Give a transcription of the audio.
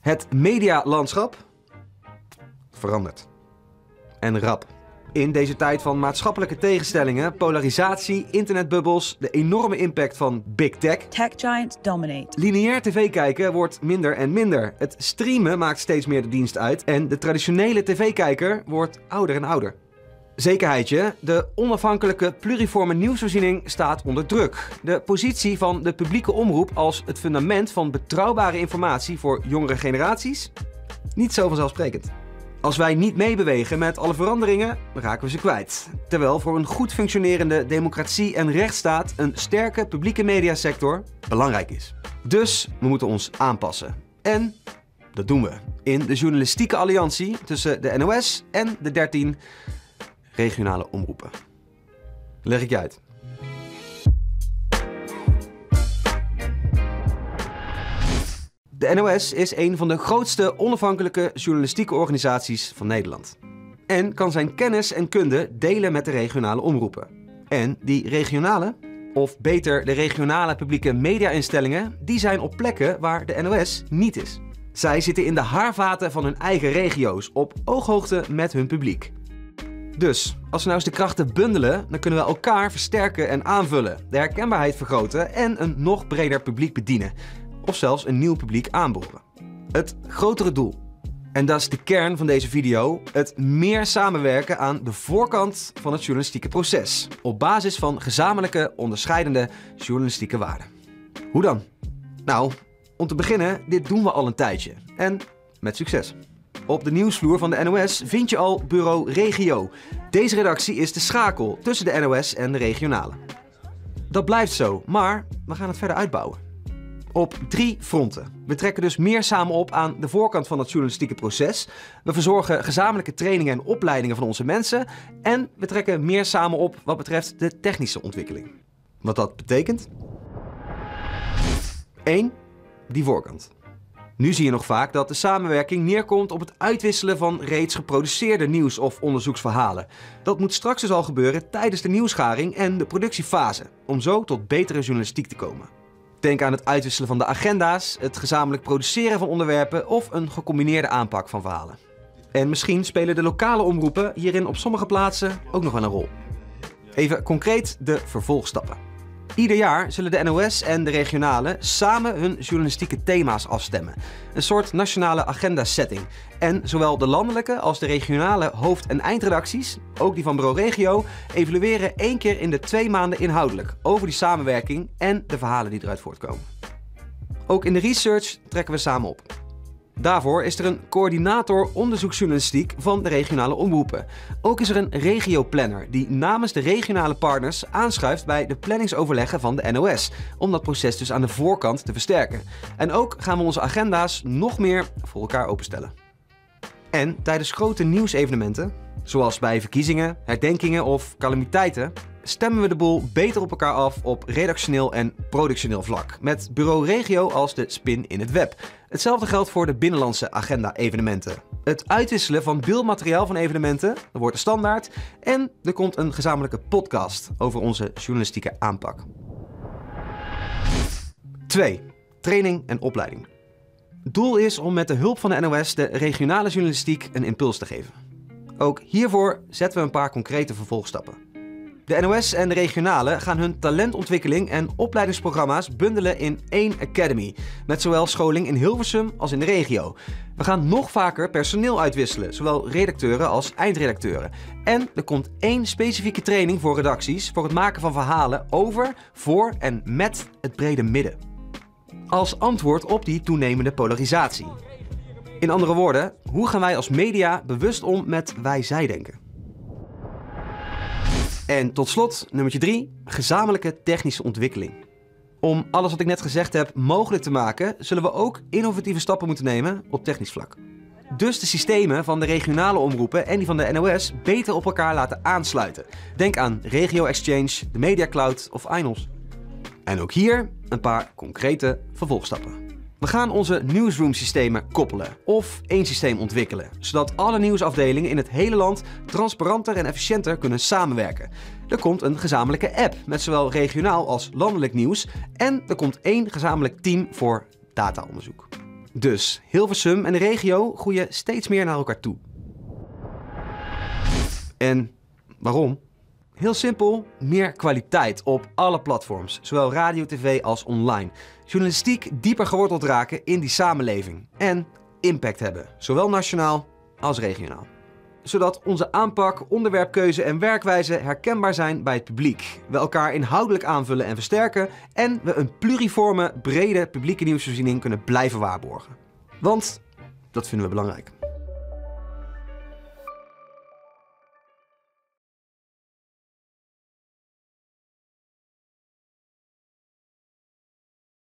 Het medialandschap verandert. En rap. In deze tijd van maatschappelijke tegenstellingen, polarisatie, internetbubbels, de enorme impact van big tech. Tech giants dominate. Lineair tv kijken wordt minder en minder. Het streamen maakt steeds meer de dienst uit en de traditionele tv-kijker wordt ouder en ouder. Zekerheidje, de onafhankelijke pluriforme nieuwsvoorziening staat onder druk. De positie van de publieke omroep als het fundament van betrouwbare informatie voor jongere generaties? Niet zo vanzelfsprekend. Als wij niet meebewegen met alle veranderingen, raken we ze kwijt. Terwijl voor een goed functionerende democratie en rechtsstaat een sterke publieke mediasector belangrijk is. Dus we moeten ons aanpassen. En dat doen we in de journalistieke alliantie tussen de NOS en de 13 regionale omroepen. Leg ik je uit. De NOS is een van de grootste onafhankelijke journalistieke organisaties van Nederland. En kan zijn kennis en kunde delen met de regionale omroepen. En die regionale, of beter de regionale publieke media-instellingen, die zijn op plekken waar de NOS niet is. Zij zitten in de haarvaten van hun eigen regio's, op ooghoogte met hun publiek. Dus, als we nou eens de krachten bundelen, dan kunnen we elkaar versterken en aanvullen, de herkenbaarheid vergroten en een nog breder publiek bedienen. Of zelfs een nieuw publiek aanboren. Het grotere doel. En dat is de kern van deze video. Het meer samenwerken aan de voorkant van het journalistieke proces. Op basis van gezamenlijke, onderscheidende journalistieke waarden. Hoe dan? Nou, om te beginnen, dit doen we al een tijdje. En met succes. Op de nieuwsvloer van de NOS vind je al Bureau Regio. Deze redactie is de schakel tussen de NOS en de regionale. Dat blijft zo, maar we gaan het verder uitbouwen. Op 3 fronten. We trekken dus meer samen op aan de voorkant van het journalistieke proces. We verzorgen gezamenlijke trainingen en opleidingen van onze mensen. En we trekken meer samen op wat betreft de technische ontwikkeling. Wat dat betekent? 1. Die voorkant. Nu zie je nog vaak dat de samenwerking neerkomt op het uitwisselen van reeds geproduceerde nieuws- of onderzoeksverhalen. Dat moet straks dus al gebeuren tijdens de nieuwsgaring en de productiefase, om zo tot betere journalistiek te komen. Denk aan het uitwisselen van de agenda's, het gezamenlijk produceren van onderwerpen of een gecombineerde aanpak van verhalen. En misschien spelen de lokale omroepen hierin op sommige plaatsen ook nog wel een rol. Even concreet de vervolgstappen. Ieder jaar zullen de NOS en de regionale samen hun journalistieke thema's afstemmen. Een soort nationale agenda-setting. En zowel de landelijke als de regionale hoofd- en eindredacties, ook die van Bureau Regio, evalueren 1 keer in de 2 maanden inhoudelijk over die samenwerking en de verhalen die eruit voortkomen. Ook in de research trekken we samen op. Daarvoor is er een coördinator onderzoeksjournalistiek van de regionale omroepen. Ook is er een regioplanner die namens de regionale partners aanschuift bij de planningsoverleggen van de NOS. Om dat proces dus aan de voorkant te versterken. En ook gaan we onze agenda's nog meer voor elkaar openstellen. En tijdens grote nieuwsevenementen, zoals bij verkiezingen, herdenkingen of calamiteiten, stemmen we de boel beter op elkaar af op redactioneel en productioneel vlak. Met Bureau Regio als de spin in het web. Hetzelfde geldt voor de binnenlandse agenda-evenementen. Het uitwisselen van beeldmateriaal van evenementen wordt de standaard. En er komt een gezamenlijke podcast over onze journalistieke aanpak. 2. Training en opleiding. Het doel is om met de hulp van de NOS de regionale journalistiek een impuls te geven. Ook hiervoor zetten we een paar concrete vervolgstappen. De NOS en de regionale gaan hun talentontwikkeling en opleidingsprogramma's bundelen in 1 academy, met zowel scholing in Hilversum als in de regio. We gaan nog vaker personeel uitwisselen, zowel redacteuren als eindredacteuren. En er komt 1 specifieke training voor redacties voor het maken van verhalen over, voor en met het brede midden. Als antwoord op die toenemende polarisatie. In andere woorden, hoe gaan wij als media bewust om met wij-zij-denken? En tot slot, nummertje 3, gezamenlijke technische ontwikkeling. Om alles wat ik net gezegd heb mogelijk te maken, zullen we ook innovatieve stappen moeten nemen op technisch vlak. Dus de systemen van de regionale omroepen en die van de NOS beter op elkaar laten aansluiten. Denk aan Regio Exchange, de Media Cloud of INOS. En ook hier een paar concrete vervolgstappen. We gaan onze newsroom-systemen koppelen of 1 systeem ontwikkelen, zodat alle nieuwsafdelingen in het hele land transparanter en efficiënter kunnen samenwerken. Er komt een gezamenlijke app met zowel regionaal als landelijk nieuws en er komt 1 gezamenlijk team voor dataonderzoek. Dus Hilversum en de regio groeien steeds meer naar elkaar toe. En waarom? Heel simpel, meer kwaliteit op alle platforms, zowel radio, tv als online. Journalistiek dieper geworteld raken in die samenleving en impact hebben, zowel nationaal als regionaal. Zodat onze aanpak, onderwerpkeuze en werkwijze herkenbaar zijn bij het publiek. We elkaar inhoudelijk aanvullen en versterken en we een pluriforme, brede publieke nieuwsvoorziening kunnen blijven waarborgen. Want dat vinden we belangrijk.